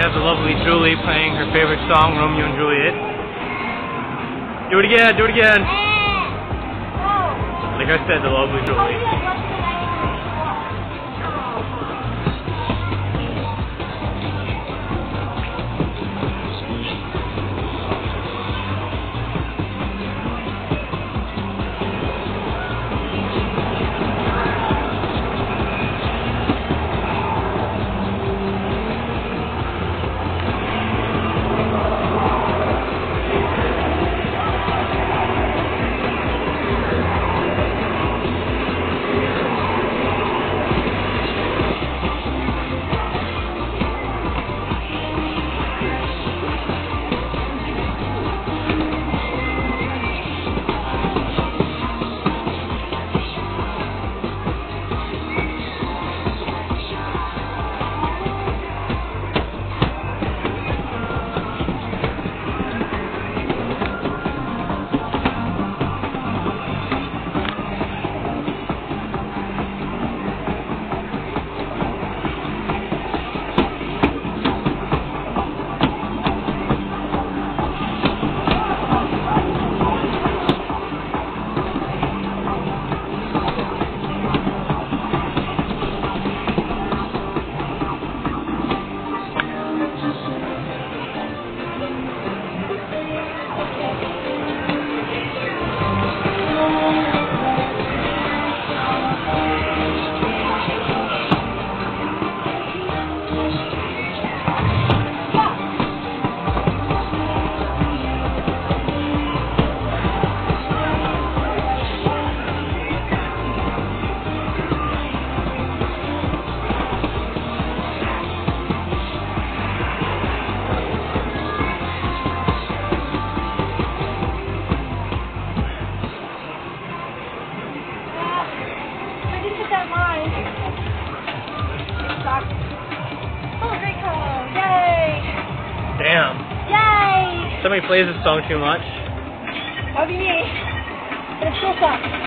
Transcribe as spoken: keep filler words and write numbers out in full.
have the lovely Julie playing her favorite song, Romeo and Juliet. Do it again, do it again. Like I said, the lovely Julie. That line. Oh, great call. Yay! Damn. Yay! Somebody plays this song too much. That'd be me. But it still sucks.